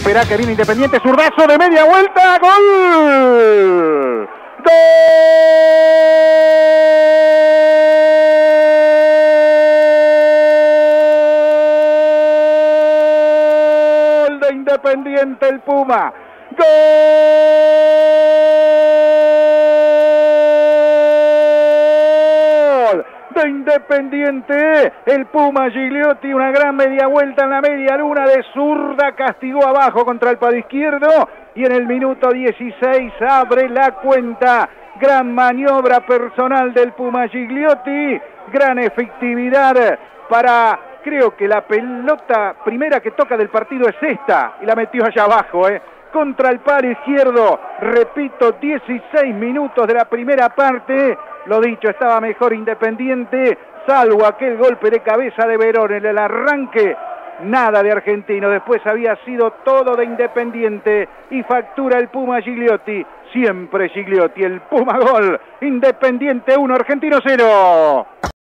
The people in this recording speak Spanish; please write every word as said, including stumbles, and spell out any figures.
Esperá que viene Independiente, zurdazo de media vuelta, ¡gol! ¡Gol de Independiente el Puma! ¡Gol de Independiente! El Puma Gigliotti, una gran media vuelta en la media luna de zurda, castigó abajo contra el palo izquierdo y en el minuto dieciséis abre la cuenta. Gran maniobra personal del Puma Gigliotti, gran efectividad para, creo que la pelota primera que toca del partido es esta, y la metió allá abajo, eh. contra el palo izquierdo, repito, dieciséis minutos de la primera parte. Lo dicho, estaba mejor Independiente, salvo aquel golpe de cabeza de Verón en el arranque. Nada de Argentino, después había sido todo de Independiente y factura el Puma Gigliotti, siempre Gigliotti, el Puma gol, Independiente uno, Argentino cero.